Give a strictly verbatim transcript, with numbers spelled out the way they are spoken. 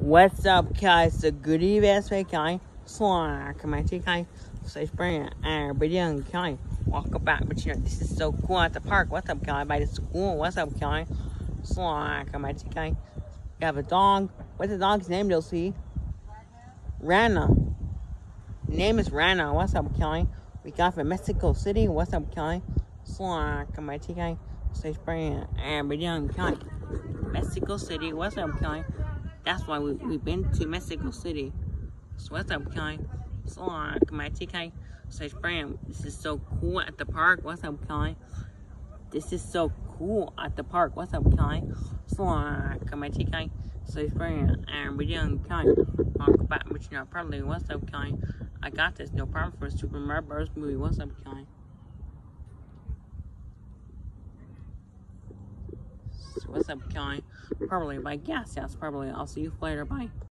What's up, guys? The goodie best way, guy. Slack, my tea, guy. So, spring and video, guy. Walk back, but you know, this is so cool at the park. What's up, guy? By the school. What's up, guy? Slack, my tea, guy. You have a dog. What's the dog's name, you'll see? Rana. Name is Rana. What's up, guy? We got from Mexico City. What's up, guy? Slack, my tea, guy. So, spring and video, guy. Mexico City. What's up, guy? That's why we, we've been to Mexico City. So what's up, guy? So like my T K says, Bram, this is so cool at the park. What's up, guy? This is so cool at the park. What's up, guy? So like my T K says, Bram, and we're doing guy. Talk about which you know probably. What's up, guy? I got this. No problem for a Super Mario Bros. Movie. What's up, guy? So what's up, guy? Probably by gas house. Probably. I'll see you later. Bye.